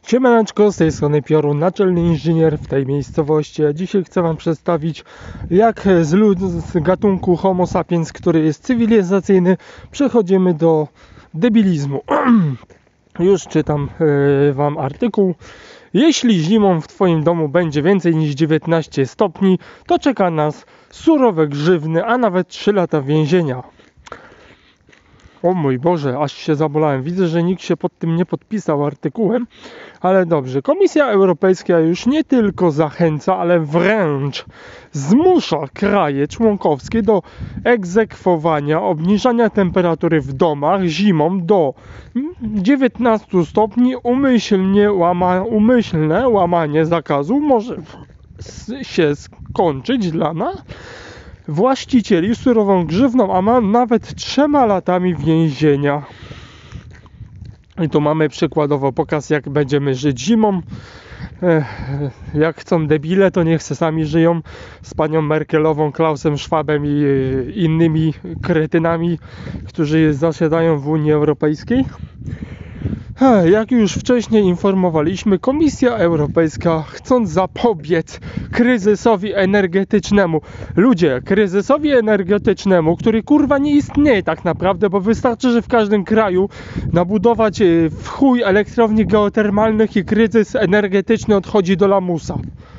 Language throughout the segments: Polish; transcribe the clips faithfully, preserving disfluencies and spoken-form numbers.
Siemaneczko, z tej strony Piorun, naczelny inżynier w tej miejscowości. A dzisiaj chcę Wam przedstawić, jak z, lud z gatunku Homo sapiens, który jest cywilizacyjny, przechodzimy do debilizmu. Już czytam yy, Wam artykuł. Jeśli zimą w Twoim domu będzie więcej niż dziewiętnaście stopni, to czeka nas surowe grzywny, a nawet trzy lata więzienia. O mój Boże, aż się zabolałem. Widzę, że nikt się pod tym nie podpisał artykułem, ale dobrze. Komisja Europejska już nie tylko zachęca, ale wręcz zmusza kraje członkowskie do egzekwowania, obniżania temperatury w domach zimą do dziewiętnastu stopni. Umyślnie łama, umyślne łamanie zakazu może się skończyć dla nas właścicieli surową grzywną, a ma nawet trzema latami więzienia. I tu mamy przykładowo pokaz, jak będziemy żyć zimą. Ech, jak chcą debile, to niech se sami żyją z panią Merkelową, Klausem Schwabem i innymi kretynami, którzy zasiadają w Unii Europejskiej. Jak już wcześniej informowaliśmy, Komisja Europejska, chcąc zapobiec kryzysowi energetycznemu, ludzie, kryzysowi energetycznemu, który kurwa nie istnieje tak naprawdę, bo wystarczy, że w każdym kraju nabudować w chuj elektrowni geotermalnych i kryzys energetyczny odchodzi do lamusa.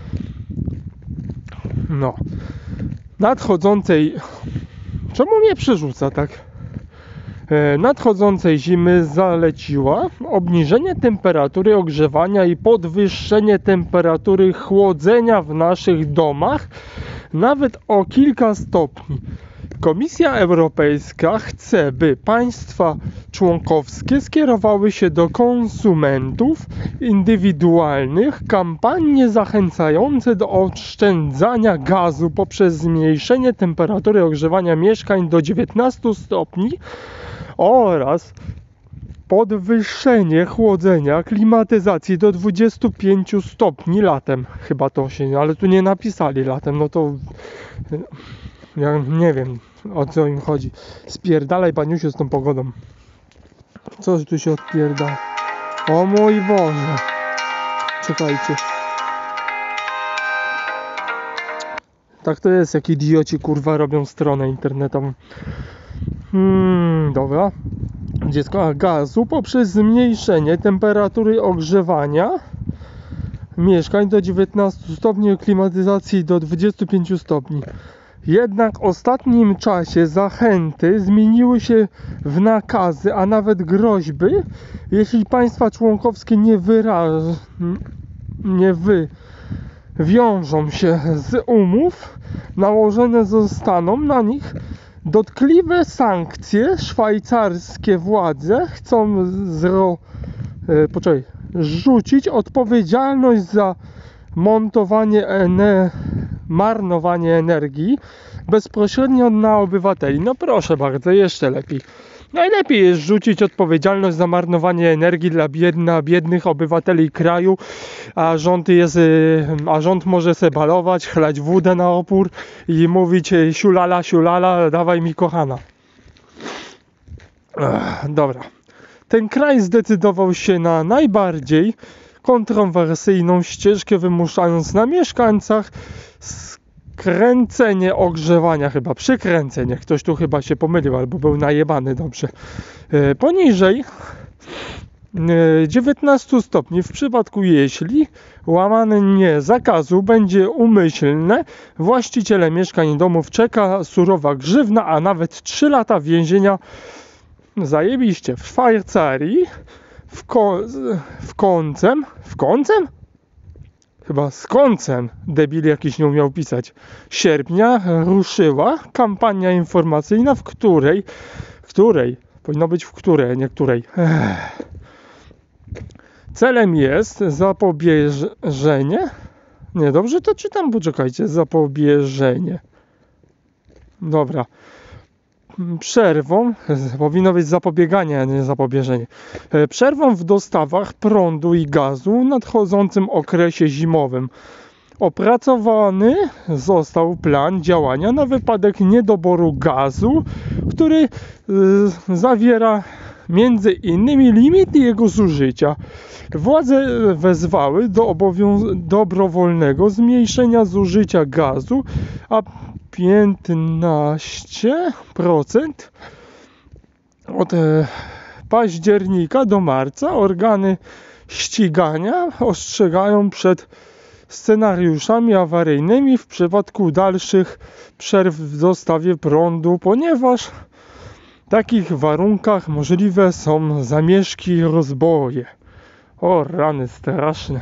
No. Nadchodzącej... Czemu mnie przerzuca tak? Nadchodzącej zimy zaleciła obniżenie temperatury ogrzewania i podwyższenie temperatury chłodzenia w naszych domach nawet o kilka stopni. Komisja Europejska chce, by państwa członkowskie skierowały się do konsumentów indywidualnych kampanie zachęcające do oszczędzania gazu poprzez zmniejszenie temperatury ogrzewania mieszkań do dziewiętnastu stopni oraz podwyższenie chłodzenia klimatyzacji do dwudziestu pięciu stopni latem. Chyba to się, ale tu nie napisali latem, no to ja nie wiem, o co im chodzi. Spierdalaj, paniusiu, z tą pogodą. Coś tu się odpierda. O mój Boże. Czekajcie. Tak to jest, jak idioci kurwa robią stronę internetową. Hmm, dobra. Dziecko gazu poprzez zmniejszenie temperatury ogrzewania mieszkań do dziewiętnastu stopni, klimatyzacji do dwudziestu pięciu stopni. Jednak w ostatnim czasie zachęty zmieniły się w nakazy, a nawet groźby, jeśli państwa członkowskie nie wyraż... nie wywiążą się z umów, nałożone zostaną na nich dotkliwe sankcje. Szwajcarskie władze chcą zro... E, poczekaj, rzucić odpowiedzialność za montowanie ene... marnowanie energii bezpośrednio na obywateli. No proszę bardzo, jeszcze lepiej. Najlepiej jest rzucić odpowiedzialność za marnowanie energii dla biedna, biednych obywateli kraju, a rząd jest, a rząd może se balować, chlać wódę na opór i mówić siulala, siulala, dawaj mi kochana. Ech, dobra. Ten kraj zdecydował się na najbardziej kontrowersyjną ścieżkę, wymuszając na mieszkańcach skręcenie ogrzewania, chyba przykręcenie. Ktoś tu chyba się pomylił albo był najebany, dobrze. E, poniżej e, dziewiętnastu stopni, w przypadku jeśli łamanie zakazu będzie umyślne, właściciele mieszkań i domów czeka surowa grzywna, a nawet trzy lata więzienia. Zajebiście. W Szwajcarii w, ko w końcem w końcem? Chyba z końcem, debil jakiś nie umiał pisać, sierpnia ruszyła kampania informacyjna, w której, której, powinno być w której, nie której. Ech. Celem jest zapobieżenie, nie, dobrze to czytam, poczekajcie, zapobieżenie, dobra, przerwą, powinno być zapobieganie, a nie zapobieżenie, przerwą w dostawach prądu i gazu w nadchodzącym okresie zimowym. Opracowany został plan działania na wypadek niedoboru gazu, który y, zawiera między innymi limity jego zużycia. Władze wezwały do obowiąz- dobrowolnego zmniejszenia zużycia gazu, a piętnaście procent od e, października do marca organy ścigania ostrzegają przed scenariuszami awaryjnymi w przypadku dalszych przerw w dostawie prądu, ponieważ w takich warunkach możliwe są zamieszki i rozboje. O rany straszne.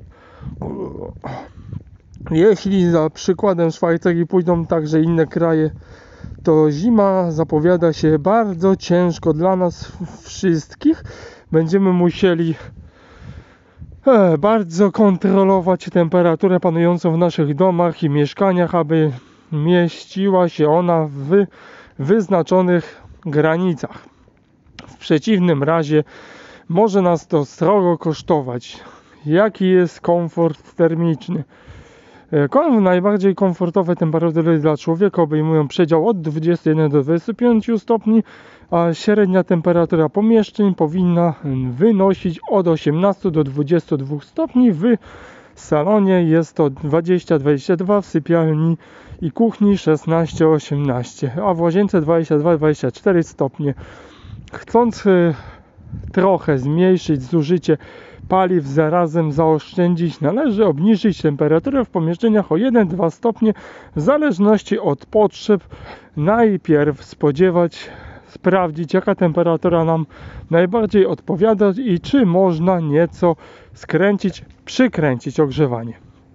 Jeśli za przykładem Szwajcarii pójdą także inne kraje, to zima zapowiada się bardzo ciężko dla nas wszystkich. Będziemy musieli e, bardzo kontrolować temperaturę panującą w naszych domach i mieszkaniach, aby mieściła się ona w wyznaczonych granicach. W przeciwnym razie może nas to srogo kosztować. Jaki jest komfort termiczny? Kom- najbardziej komfortowe temperatury dla człowieka obejmują przedział od dwudziestu jeden do dwudziestu pięciu stopni, a średnia temperatura pomieszczeń powinna wynosić od osiemnastu do dwudziestu dwóch stopni. W salonie jest to dwadzieścia do dwudziestu dwóch, w sypialni i kuchni szesnaście do osiemnastu, a w łazience dwadzieścia dwa do dwudziestu czterech stopni. Chcąc y, trochę zmniejszyć zużycie paliw, zarazem zaoszczędzić, należy obniżyć temperaturę w pomieszczeniach o jeden do dwóch stopni w zależności od potrzeb. Najpierw spodziewać, sprawdzić, jaka temperatura nam najbardziej odpowiada i czy można nieco skręcić, przykręcić ogrzewanie.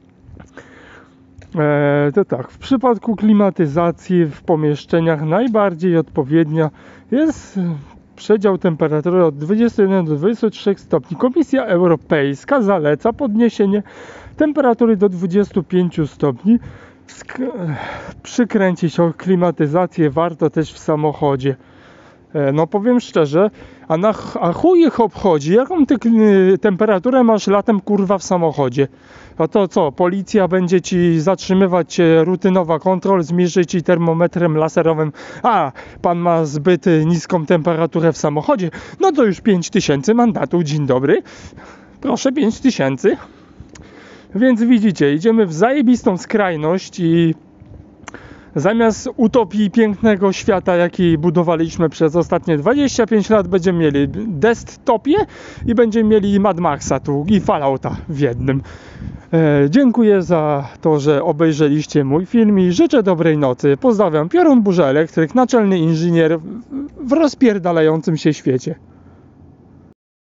Eee, to tak, w przypadku klimatyzacji w pomieszczeniach najbardziej odpowiednia jest przedział temperatury od dwudziestu jeden do dwudziestu trzech stopni. Komisja Europejska zaleca podniesienie temperatury do dwudziestu pięciu stopni. Sk- przykręcić o klimatyzację warto też w samochodzie. E, no powiem szczerze, a, na, a chuj ich obchodzi, jaką ty y, temperaturę masz latem kurwa w samochodzie? A to co, policja będzie ci zatrzymywać cię, rutynowa kontrol, zmierzy ci termometrem laserowym, a pan ma zbyt niską temperaturę w samochodzie, no to już pięć tysięcy mandatu, dzień dobry, proszę pięć tysięcy. Więc widzicie, idziemy w zajebistą skrajność i zamiast utopii pięknego świata, jaki budowaliśmy przez ostatnie dwadzieścia pięć lat, będziemy mieli dysttopię i będziemy mieli Mad Maxa tu i Fallouta w jednym. E, dziękuję za to, że obejrzeliście mój film i życzę dobrej nocy. Pozdrawiam, Piorun Burza Elektryk, naczelny inżynier w rozpierdalającym się świecie.